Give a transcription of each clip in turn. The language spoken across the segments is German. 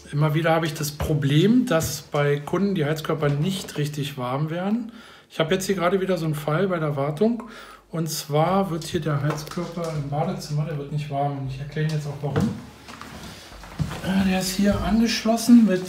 Immer wieder habe ich das Problem, dass bei Kunden die Heizkörper nicht richtig warm werden. Ich habe jetzt hier gerade wieder so einen Fall bei der Wartung. Und zwar wird hier der Heizkörper im Badezimmer, der wird nicht warm. Und ich erkläre Ihnen jetzt auch warum. Der ist hier angeschlossen mit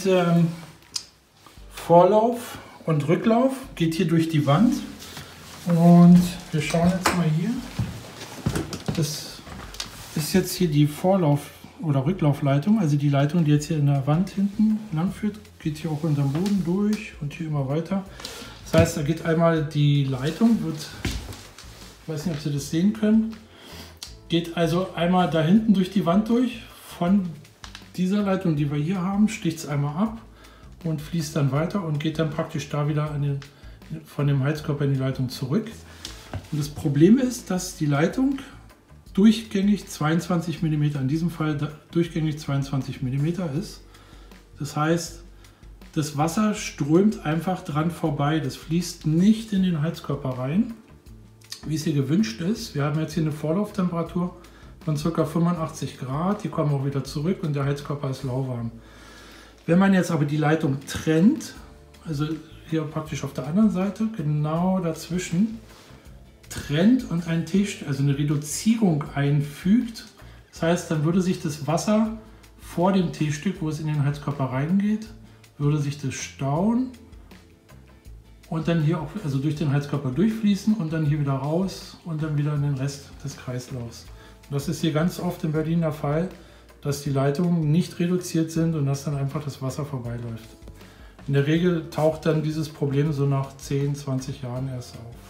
Vorlauf und Rücklauf. Geht hier durch die Wand. Und wir schauen jetzt mal hier. Das ist jetzt hier die Vorlauf- oder Rücklaufleitung, also die Leitung, die jetzt hier in der Wand hinten lang führt, geht hier auch unter dem Boden durch und hier immer weiter. Das heißt, da geht einmal die Leitung, ich weiß nicht, ob Sie das sehen können, geht also einmal da hinten durch die Wand durch. Von dieser Leitung, die wir hier haben, sticht es einmal ab und fließt dann weiter und geht dann praktisch da wieder von dem Heizkörper in die Leitung zurück. Und das Problem ist, dass die Leitung durchgängig 22 mm, in diesem Fall durchgängig 22 mm ist. Das heißt, das Wasser strömt einfach dran vorbei. Das fließt nicht in den Heizkörper rein, wie es hier gewünscht ist. Wir haben jetzt hier eine Vorlauftemperatur von ca. 85 Grad. Die kommen auch wieder zurück und der Heizkörper ist lauwarm. Wenn man jetzt aber die Leitung trennt, also hier praktisch auf der anderen Seite, genau dazwischen, trennt und also eine Reduzierung einfügt. Das heißt, dann würde sich das Wasser vor dem T-Stück, wo es in den Heizkörper reingeht, würde sich das stauen und dann hier auch also durch den Heizkörper durchfließen und dann hier wieder raus und dann wieder in den Rest des Kreislaufs. Und das ist hier ganz oft in Berlin der Fall, dass die Leitungen nicht reduziert sind und dass dann einfach das Wasser vorbeiläuft. In der Regel taucht dann dieses Problem so nach 10, 20 Jahren erst auf.